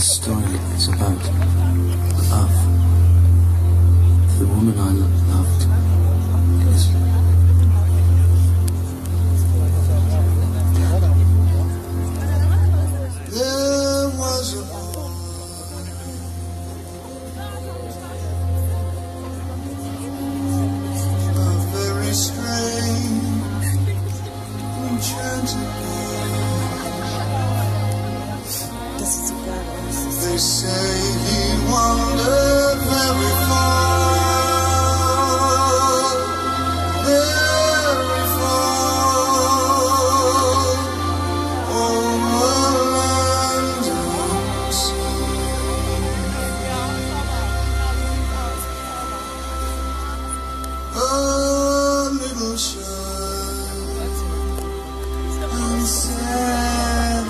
This story is about love. The woman I loved is... There was a boy, a very strange, enchanted boy. They say he wandered very far, very far, over land and sea. A little shy and sad.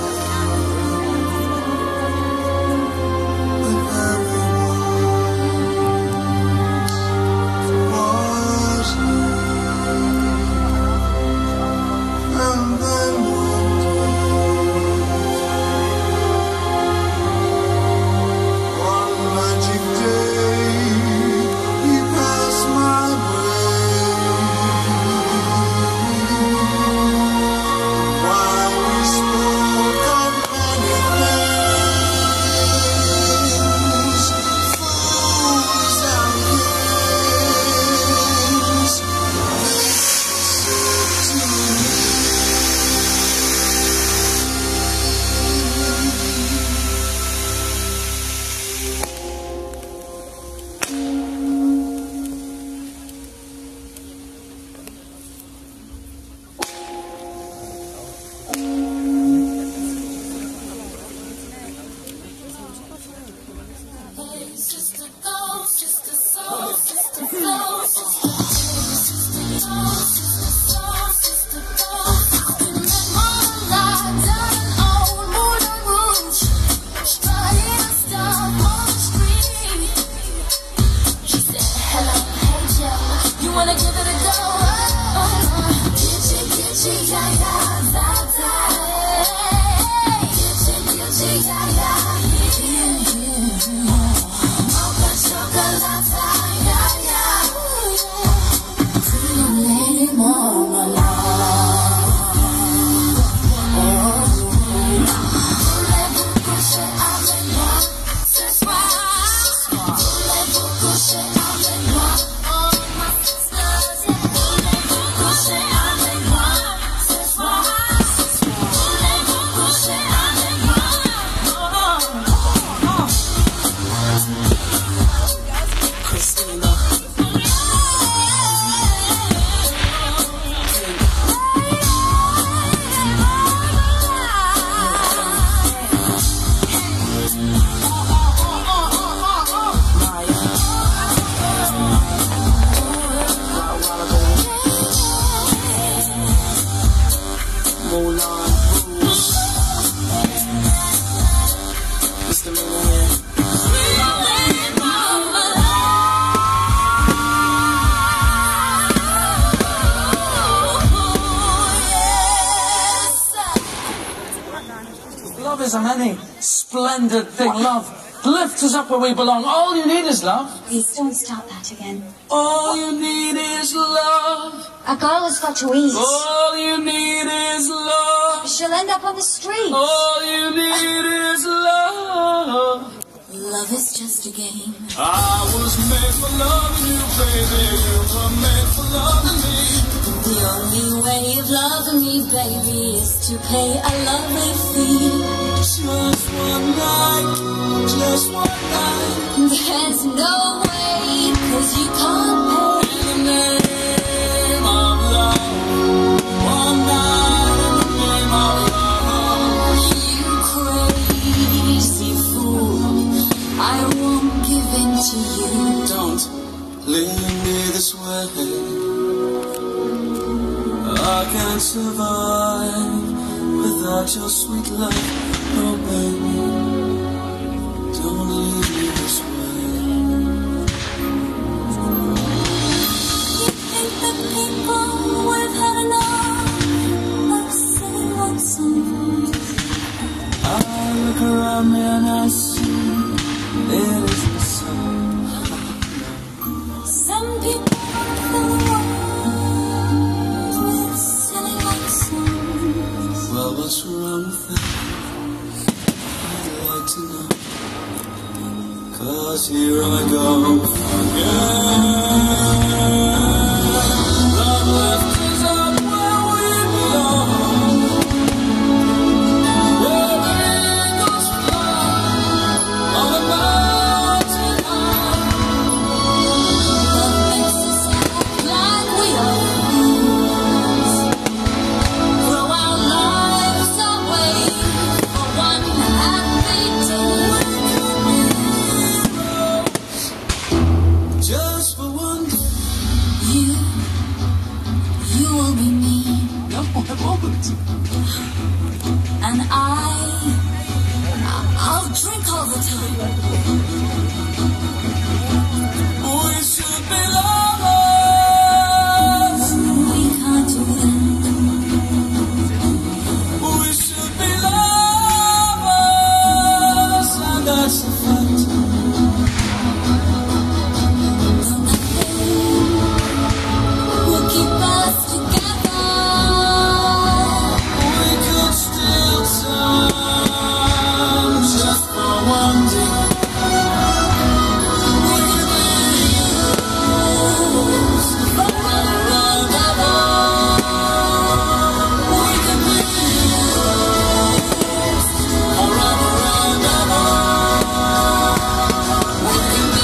Love is a many splendid thing. Love lifts us up where we belong. All you need is love. Please don't start that again. All you need is love. A girl has got to eat. All you need is love. She'll end up on the street. All you need is love. Love is just a game. I was made for loving you, baby. You were made for loving me. The only way of loving me, baby, is to pay a lovely fee. Just one night, just one night. There's no way, 'cause you can't pay. In the name of love, one night in the name of love. You crazy fool, I won't give in to you. Don't leave me this way. I can't survive without your sweet love, oh baby. Don't leave me this way. You think that people would have had enough of silly love songs? I look around me and I see it is the sun. Some people fill the world with silly love songs. Well, what's wrong with that? I'd like to know. 'Cause here I go again. Love left us up where we belong. Where the eagles fly on the mountain high. Love makes us act like we are fools. Throw our lives away for one happy day. Just for one day. You will be me, No, I won't. and I'll drink all the time. We should be lovers. We can't do that. We should be lovers, and that's a fact. We'll keep us together. We could steal time just for one day. We could be used forever and ever. We could be used forever and ever. We could be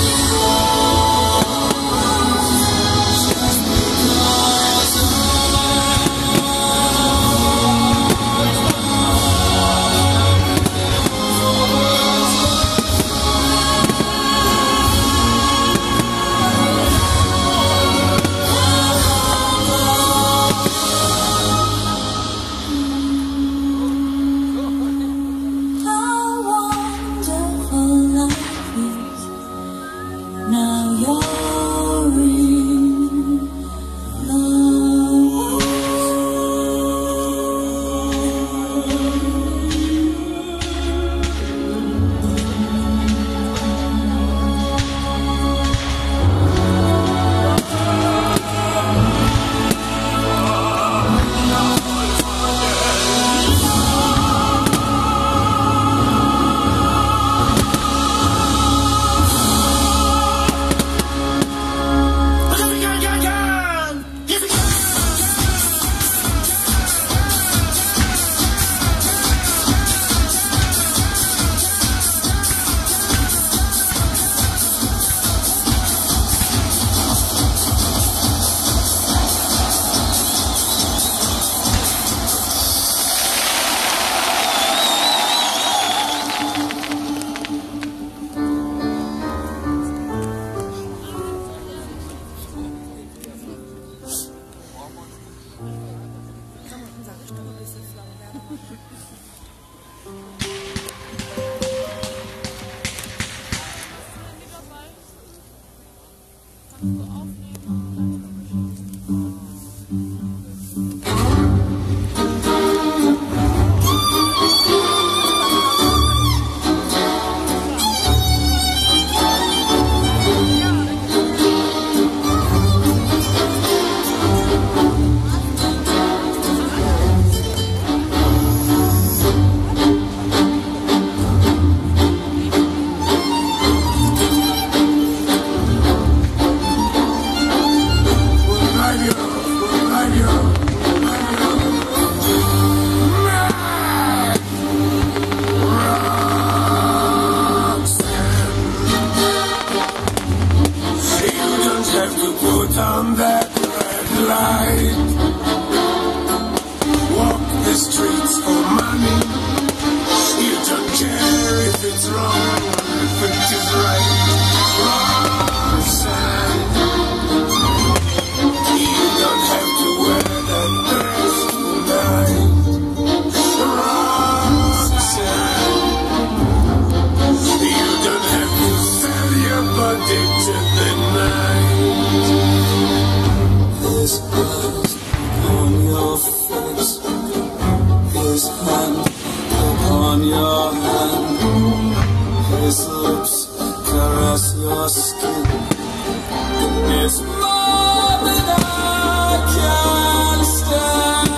How wonderful life is. Now you're in love. on that red light. Walk the streets for money. You don't care if it's wrong or if it is right. Wrong side. You don't have to wear that dress tonight. Wrong side. You don't have to sell your body to the night. His eyes on your face, his hand upon your head. his lips caress your skin. It's more than I can stand.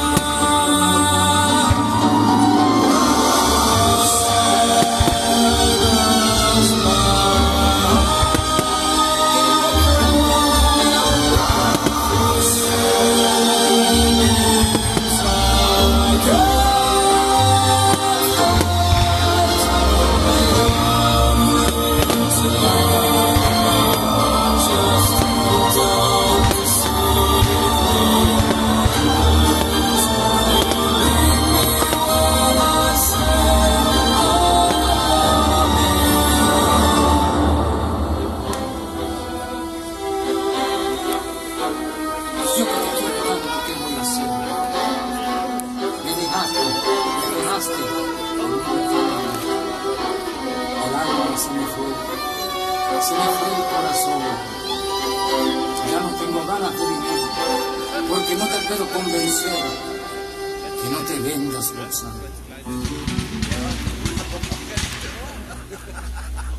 Yo que te quiero tanto, ¿qué voy a hacer? Me dejaste en una fama. El alma se me fue el corazón. Ya no tengo ganas de vivir, porque no te puedo convencer que no te vendas, Roxana.